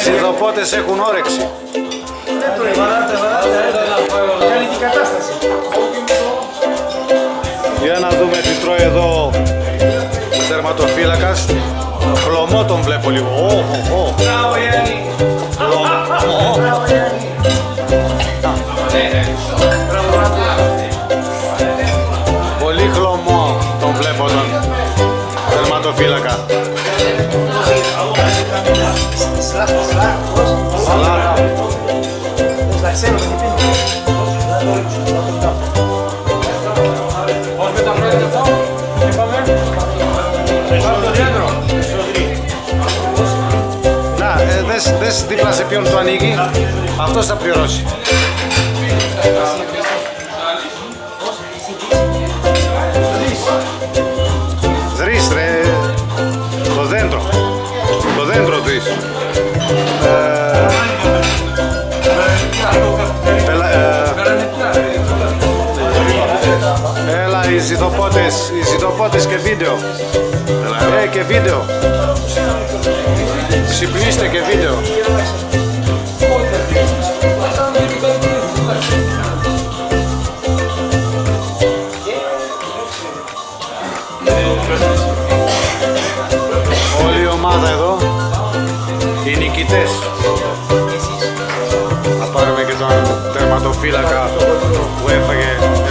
Σιδοπότες έχουν όρεξη. Κάνει την κατάσταση. Για να δούμε τι τρώει εδώ ο τερματοφύλακας. Χλωμό τον βλέπω λίγο. Μπράβο Γιάννη. Πολύ χλωμό τον βλέπω τον τερματοφύλακα. Σαλάτα. Να, δες δίπλα σε ποιον το ανοίγει. Αυτός θα πληρώσει. Δρύς ρε. Το δέντρο. Το δέντρο δρύς. Έλα οι ζητοπότες και βίντεο. Και βίντεο. Συμπλήστε και βίντεο. Όλη η ομάδα εδώ, οι νικητές. Θα πάρουμε και τον τερματοφύλακα που έφαγε